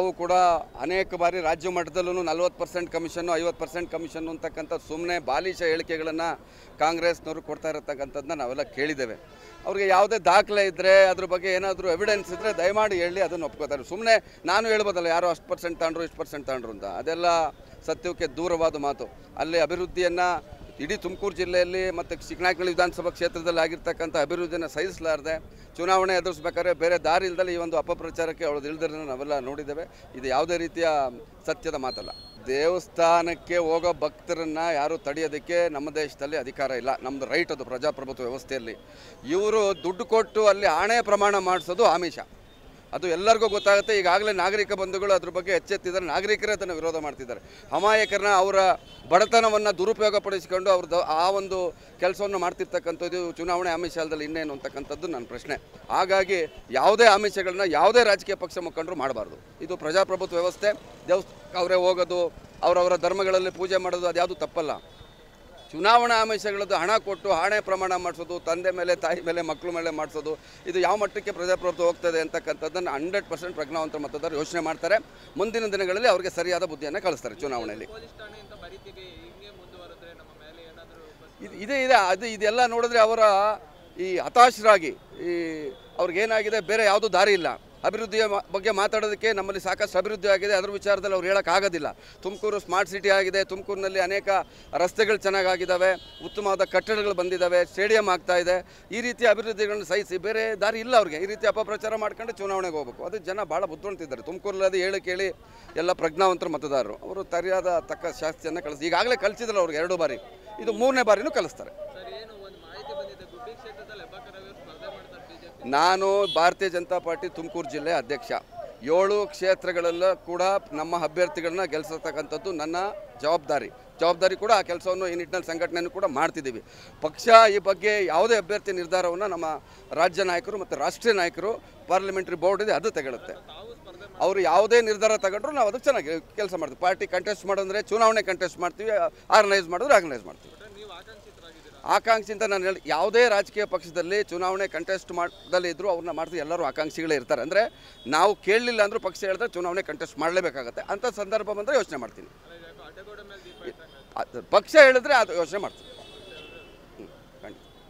ನಾವು ಕೂಡ ಅನೇಕ ಬಾರಿ ರಾಜ್ಯ ಮಟ್ಟದಲ್ಲೂ 40% ಕಮಿಷನ್ನು 50% ಕಮಿಷನ್ನು ಅಂತಕ್ಕಂಥ ಸುಮ್ಮನೆ ಬಾಲಿಶ ಹೇಳಿಕೆಗಳನ್ನು ಕಾಂಗ್ರೆಸ್ನವರು ಕೊಡ್ತಾ ಇರತಕ್ಕಂಥದ್ದನ್ನ ನಾವೆಲ್ಲ ಕೇಳಿದ್ದೇವೆ. ಅವ್ರಿಗೆ ಯಾವುದೇ ದಾಖಲೆ ಇದ್ದರೆ ಅದ್ರ ಬಗ್ಗೆ ಏನಾದರೂ ಎವಿಡೆನ್ಸ್ ಇದ್ದರೆ ದಯಮಾಡಿ ಹೇಳಿ ಅದನ್ನು ಒಪ್ಕೋತಾರೆ. ಸುಮ್ಮನೆ ನಾನು ಹೇಳ್ಬೋದಲ್ಲ ಯಾರೋ ಅಷ್ಟು ಪರ್ಸೆಂಟ್ ತಗೊಂಡ್ರು ಇಷ್ಟು ಪರ್ಸೆಂಟ್ ತಗೊಂಡ್ರು ಅಂತ, ಅದೆಲ್ಲ ಸತ್ಯಕ್ಕೆ ದೂರವಾದ ಮಾತು. ಅಲ್ಲಿ ಅಭಿವೃದ್ಧಿಯನ್ನು ಇಡೀ ತುಮಕೂರು ಜಿಲ್ಲೆಯಲ್ಲಿ ಮತ್ತು ಚಿಕ್ಕನಾಯಕನಹಳ್ಳಿ ವಿಧಾನಸಭಾ ಕ್ಷೇತ್ರದಲ್ಲಿ ಆಗಿರ್ತಕ್ಕಂಥ ಅಭಿವೃದ್ಧಿಯನ್ನು ಸಹಿಸಲಾರದೆ ಚುನಾವಣೆ ಎದುರಿಸಬೇಕಾದ್ರೆ ಬೇರೆ ದಾರಿ ಇಲ್ಲದಲ್ಲಿ ಈ ಒಂದು ಅಪಪ್ರಚಾರಕ್ಕೆ ಅವಳು ಇಳಿದಿರೋದನ್ನು ನಾವೆಲ್ಲ ನೋಡಿದ್ದೇವೆ. ಇದು ಯಾವುದೇ ರೀತಿಯ ಸತ್ಯದ ಮಾತಲ್ಲ. ದೇವಸ್ಥಾನಕ್ಕೆ ಹೋಗೋ ಭಕ್ತರನ್ನು ಯಾರು ತಡೆಯೋದಕ್ಕೆ ನಮ್ಮ ದೇಶದಲ್ಲಿ ಅಧಿಕಾರ ಇಲ್ಲ. ನಮ್ಮದು ರೈಟ್ ಅದು ಪ್ರಜಾಪ್ರಭುತ್ವ ವ್ಯವಸ್ಥೆಯಲ್ಲಿ. ಇವರು ದುಡ್ಡು ಕೊಟ್ಟು ಅಲ್ಲಿ ಆಣೆ ಪ್ರಮಾಣ ಮಾಡಿಸೋದು ಆಮಿಷ, ಅದು ಎಲ್ಲರಿಗೂ ಗೊತ್ತಾಗುತ್ತೆ. ಈಗಾಗಲೇ ನಾಗರಿಕ ಬಂಧುಗಳು ಅದ್ರ ಬಗ್ಗೆ ಎಚ್ಚೆತ್ತಿದ್ದಾರೆ, ನಾಗರಿಕರೇ ಅದನ್ನು ವಿರೋಧ ಮಾಡ್ತಿದ್ದಾರೆ. ಅಮಾಯಕರನ್ನ ಅವರ ಬಡತನವನ್ನು ದುರುಪಯೋಗಪಡಿಸಿಕೊಂಡು ಅವ್ರದ್ದು ಆ ಒಂದು ಕೆಲಸವನ್ನು ಮಾಡ್ತಿರ್ತಕ್ಕಂಥದ್ದು ಚುನಾವಣೆ ಆಮಿಷ ಅಲ್ಲದಲ್ಲಿ ಇನ್ನೇನು ಅಂತಕ್ಕಂಥದ್ದು ನನ್ನ ಪ್ರಶ್ನೆ. ಹಾಗಾಗಿ ಯಾವುದೇ ಆಮಿಷಗಳನ್ನ ಯಾವುದೇ ರಾಜಕೀಯ ಪಕ್ಷ ಮುಖಂಡರು ಮಾಡಬಾರ್ದು. ಇದು ಪ್ರಜಾಪ್ರಭುತ್ವ ವ್ಯವಸ್ಥೆ. ಅವರೇ ಹೋಗೋದು, ಅವರವರ ಧರ್ಮಗಳಲ್ಲಿ ಪೂಜೆ ಮಾಡೋದು ಅದ್ಯಾವುದು ತಪ್ಪಲ್ಲ. ಚುನಾವಣಾ ಆಮಿಷಗಳದ್ದು ಹಣ ಕೊಟ್ಟು ಆಣೆ ಪ್ರಮಾಣ ಮಾಡಿಸೋದು, ತಂದೆ ಮೇಲೆ ತಾಯಿ ಮೇಲೆ ಮಕ್ಕಳ ಮೇಲೆ ಮಾಡಿಸೋದು, ಇದು ಯಾವ ಮಟ್ಟಕ್ಕೆ ಪ್ರಜಾಪ್ರಭುತ್ವ ಹೋಗ್ತದೆ ಅಂತಕ್ಕಂಥದ್ದನ್ನು 100% ಪ್ರಜ್ಞಾವಂತ ಮತದಾರರು ಯೋಚನೆ ಮಾಡ್ತಾರೆ. ಮುಂದಿನ ದಿನಗಳಲ್ಲಿ ಅವರಿಗೆ ಸರಿಯಾದ ಬುದ್ಧಿಯನ್ನು ಕಳಿಸ್ತಾರೆ ಚುನಾವಣೆಯಲ್ಲಿ. ಇದೆ ಅದು ಇದೆಲ್ಲ ನೋಡಿದ್ರೆ ಅವರ ಈ ಹತಾಶರಾಗಿ ಅವ್ರಿಗೇನಾಗಿದೆ, ಬೇರೆ ಯಾವುದೂ ದಾರಿ ಇಲ್ಲ. ಅಭಿವೃದ್ಧಿಯ ಬಗ್ಗೆ ಮಾತಾಡೋದಕ್ಕೆ ನಮ್ಮಲ್ಲಿ ಸಾಕಷ್ಟು ಅಭಿವೃದ್ಧಿ ಆಗಿದೆ, ಅದ್ರ ವಿಚಾರದಲ್ಲಿ ಅವ್ರು ಹೇಳೋಕ್ಕಾಗೋದಿಲ್ಲ. ತುಮಕೂರು ಸ್ಮಾರ್ಟ್ ಸಿಟಿ ಆಗಿದೆ, ತುಮಕೂರಿನಲ್ಲಿ ಅನೇಕ ರಸ್ತೆಗಳು ಚೆನ್ನಾಗಿದ್ದಾವೆ, ಉತ್ತಮವಾದ ಕಟ್ಟಡಗಳು ಬಂದಿದ್ದಾವೆ, ಸ್ಟೇಡಿಯಂ ಆಗ್ತಾ ಇದೆ. ಈ ರೀತಿಯ ಅಭಿವೃದ್ಧಿಗಳನ್ನು ಸಹಿಸಿ ಬೇರೆ ದಾರಿ ಇಲ್ಲ ಅವ್ರಿಗೆ. ಈ ರೀತಿ ಅಪಪ್ರಚಾರ ಮಾಡ್ಕೊಂಡು ಚುನಾವಣೆಗೆ ಹೋಗಬೇಕು. ಅದು ಜನ ಭಾಳ ಬುದ್ಧಿವಂತಿದ್ದಾರೆ. ತುಮಕೂರಲ್ಲಿ ಅದು ಕೇಳಿ ಎಲ್ಲ ಪ್ರಜ್ಞಾವಂತರ ಮತದಾರರು. ಅವರು ಸರಿಯಾದ ತಕ್ಕ ಶಾಸ್ತಿಯನ್ನು ಕಳಿಸಿ ಈಗಾಗಲೇ ಕಲಿಸಿದ್ರು ಅವ್ರಿಗೆ 2 ಬಾರಿ, ಇದು 3ನೇ ಬಾರಿನೂ ಕಲಿಸ್ತಾರೆ. ನಾನು ಭಾರತೀಯ ಜನತಾ ಪಾರ್ಟಿ ತುಮಕೂರು ಜಿಲ್ಲೆ ಅಧ್ಯಕ್ಷ. 7 ಕ್ಷೇತ್ರಗಳಲ್ಲೂ ಕೂಡ ನಮ್ಮ ಅಭ್ಯರ್ಥಿಗಳನ್ನ ಗೆಲ್ಲಿಸತಕ್ಕಂಥದ್ದು ನನ್ನ ಜವಾಬ್ದಾರಿ ಕೂಡ. ಆ ಕೆಲಸವನ್ನು ಈ ನಿಟ್ಟಿನಲ್ಲಿ ಸಂಘಟನೆಯನ್ನು ಕೂಡ ಮಾಡ್ತಿದ್ದೀವಿ. ಪಕ್ಷ ಈ ಬಗ್ಗೆ ಯಾವುದೇ ಅಭ್ಯರ್ಥಿ ನಿರ್ಧಾರವನ್ನು ನಮ್ಮ ರಾಜ್ಯ ನಾಯಕರು ಮತ್ತು ರಾಷ್ಟ್ರೀಯ ನಾಯಕರು, ಪಾರ್ಲಿಮೆಂಟ್ರಿ ಬೋರ್ಡ್ ಇದೆ, ಅದು ತಗೊಳುತ್ತೆ. ಅವರು ಯಾವುದೇ ನಿರ್ಧಾರ ತಗೊಂಡ್ರು ನಾವು ಅದಕ್ಕೆ ಚೆನ್ನಾಗಿ ಕೆಲಸ ಮಾಡ್ತೀವಿ. ಪಾರ್ಟಿ ಕಂಟೆಸ್ಟ್ ಮಾಡೋದ್ರೆ ಚುನಾವಣೆ ಕಂಟೆಸ್ಟ್ ಮಾಡ್ತೀವಿ, ಆರ್ಗನೈಸ್ ಮಾಡ್ತೀವಿ. ಆಕಾಂಕ್ಷಿ ಅಂತ ನಾನು ಹೇಳಿ, ಯಾವುದೇ ರಾಜಕೀಯ ಪಕ್ಷದಲ್ಲಿ ಚುನಾವಣೆ ಕಂಟೆಸ್ಟ್ ಮಾಡದಲ್ಲಿ ಇದ್ದರೂ ಅವ್ರನ್ನ ಮಾಡ್ತೀವಿ. ಎಲ್ಲರೂ ಆಕಾಂಕ್ಷಿಗಳೇ ಇರ್ತಾರೆ. ಅಂದರೆ ನಾವು ಕೇಳಲಿಲ್ಲ ಅಂದರೂ ಪಕ್ಷ ಹೇಳಿದ್ರೆ ಚುನಾವಣೆ ಕಂಟೆಸ್ಟ್ ಮಾಡಲೇಬೇಕಾಗತ್ತೆ. ಅಂಥ ಸಂದರ್ಭ ಬಂದರೆ ಯೋಚನೆ ಮಾಡ್ತೀನಿ. ಪಕ್ಷ ಹೇಳಿದ್ರೆ ಅದು ಯೋಚನೆ ಮಾಡ್ತೀನಿ.